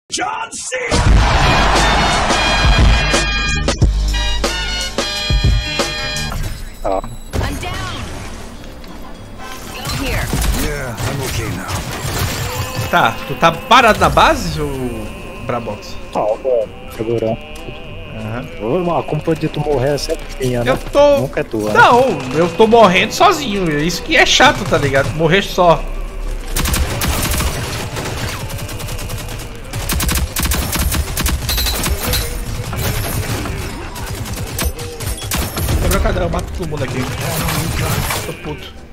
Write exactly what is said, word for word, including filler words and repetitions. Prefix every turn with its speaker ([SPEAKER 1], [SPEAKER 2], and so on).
[SPEAKER 1] John C.
[SPEAKER 2] Oh.
[SPEAKER 3] I'm down. Go here.
[SPEAKER 1] Yeah, I'm okay now.
[SPEAKER 4] Tá, tu tá parado na base, ou Brabox?
[SPEAKER 2] Ó, segurando.
[SPEAKER 4] Aham.
[SPEAKER 2] A culpa de tu morrer é sempre minha, né?
[SPEAKER 4] Eu tô...
[SPEAKER 2] Nunca é tua.
[SPEAKER 4] Não, eu tô morrendo sozinho. Isso que é chato, tá ligado? Morrer só. Quebra o cadrão, eu mato todo mundo aqui. Tô puto.